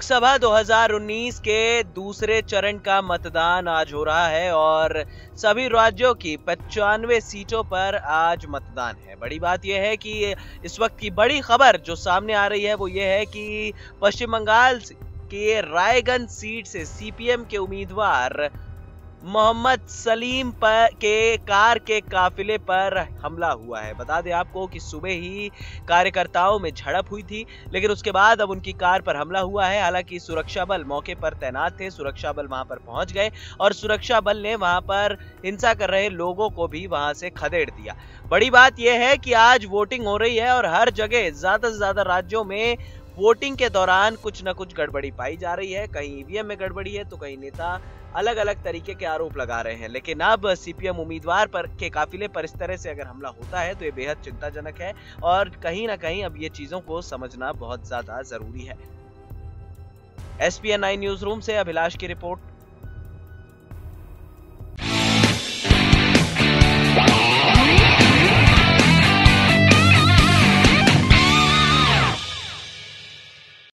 लोकसभा 2019 के दूसरे चरण का मतदान आज हो रहा है और सभी राज्यों की 95 सीटों पर आज मतदान है। बड़ी बात यह है कि इस वक्त की बड़ी खबर जो सामने आ रही है वो ये है कि पश्चिम बंगाल के रायगंज सीट से सीपीएम के उम्मीदवार मोहम्मद सलीम के कार के काफिले पर हमला हुआ है। बता दें आपको कि सुबह ही कार्यकर्ताओं में झड़प हुई थी, लेकिन उसके बाद अब उनकी कार पर हमला हुआ है। हालांकि सुरक्षा बल मौके पर तैनात थे, सुरक्षा बल वहां पर पहुंच गए और सुरक्षा बल ने वहां पर हिंसा कर रहे लोगों को भी वहां से खदेड़ दिया। बड़ी बात यह है कि आज वोटिंग हो रही है और हर जगह ज्यादा से ज्यादा राज्यों में वोटिंग के दौरान कुछ न कुछ गड़बड़ी पाई जा रही है। कहीं ईवीएम में गड़बड़ी है तो कहीं नेता अलग अलग तरीके के आरोप लगा रहे हैं। लेकिन अब सीपीएम उम्मीदवार पर के काफिले पर इस तरह से अगर हमला होता है तो ये बेहद चिंताजनक है और कहीं ना कहीं अब ये चीजों को समझना बहुत ज्यादा जरूरी है। SPN 9 न्यूज रूम से अभिलाष की रिपोर्ट।